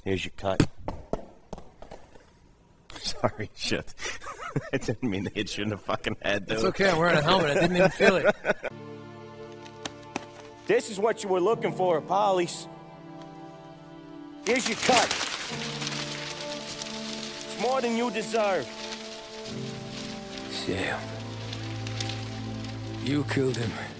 Here's your cut. Sorry, shit. I didn't mean to hit you in the fucking head, dude. It's okay, I'm wearing a helmet. I didn't even feel it. This is what you were looking for, Paulie's. Here's your cut. It's more than you deserve. Sam. You killed him.